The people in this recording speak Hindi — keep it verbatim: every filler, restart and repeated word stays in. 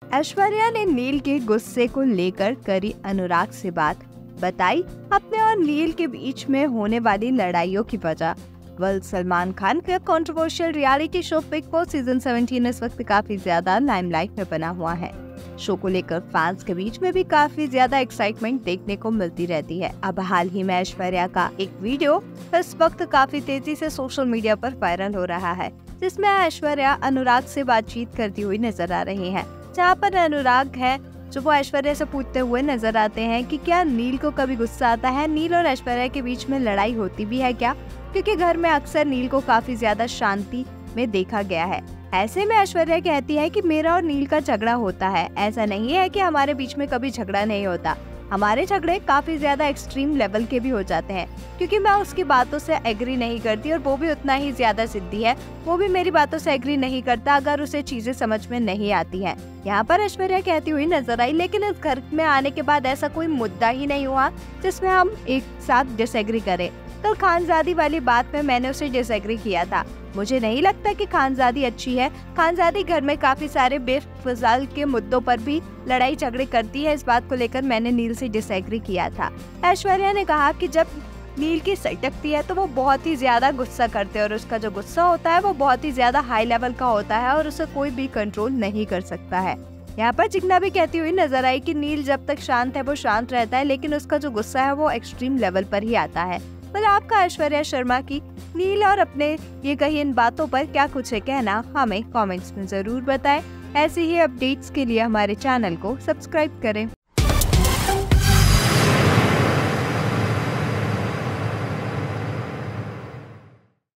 ऐश्वर्या ने नील के गुस्से को लेकर करी अनुराग से बात, बताई अपने और नील के बीच में होने वाली लड़ाइयों की वजह। वेल, सलमान खान का controversial reality show Bigg Boss season सत्रह इस वक्त काफी ज्यादा लाइमलाइट में बना हुआ है। शो को लेकर फैंस के बीच में भी काफी ज्यादा एक्साइटमेंट देखने को मिलती रहती है। अब हाल ही में ऐश्वर्या का एक वीडियो इस वक्त काफी तेजी से सोशल मीडिया पर वायरल हो रहा है, जिसमें ऐश्वर्या अनुराग से बातचीत करती हुई नजर आ रही हैं। जहां पर अनुराग है जो वो ऐश्वर्या से पूछते हुए नजर आते हैं कि क्या नील को कभी गुस्सा आता है, नील और ऐश्वर्या के बीच में लड़ाई होती भी है क्या, क्योंकि घर में अक्सर नील को काफी ज्यादा शांति में देखा गया है। ऐसे में ऐश्वर्या कहती है कि मेरा और नील का झगड़ा होता है, ऐसा नहीं है कि हमारे बीच में कभी झगड़ा नहीं होता, हमारे झगड़े काफी ज्यादा एक्सट्रीम लेवल के भी हो जाते हैं, क्योंकि मैं उसकी बातों से एग्री नहीं करती और वो भी उतना ही ज्यादा जिद्दी है, वो भी मेरी बातों से एग्री नहीं करता अगर उसे चीजें समझ में नहीं आती हैं। यहाँ पर ऐश्वर्या कहती हुई नजर आई, लेकिन इस घर में आने के बाद ऐसा कोई मुद्दा ही नहीं हुआ जिसमें हम एक साथ डिसएग्री करें। कल खानजादी वाली बात में मैंने उसे डिसएग्री किया था, मुझे नहीं लगता कि खानजादी अच्छी है। खानजादी घर में काफी सारे बेफिजाल के मुद्दों पर भी लड़ाई झगड़े करती है, इस बात को लेकर मैंने नील से डिसएग्री किया था। ऐश्वर्या ने कहा कि जब नील की सटकती है तो वो बहुत ही ज्यादा गुस्सा करते हैं और उसका जो गुस्सा होता है वो बहुत ही ज्यादा हाई लेवल का होता है और उसे कोई भी कंट्रोल नहीं कर सकता है। यहाँ पर चिकना भी कहती हुई नजर आई कि नील जब तक शांत है वो शांत रहता है, लेकिन उसका जो गुस्सा है वो एक्सट्रीम लेवल पर ही आता है। पर आपका ऐश्वर्या शर्मा की नील और अपने ये कही इन बातों पर क्या कुछ है कहना, हमें कमेंट्स में जरूर बताएं। ऐसे ही अपडेट्स के लिए हमारे चैनल को सब्सक्राइब करें।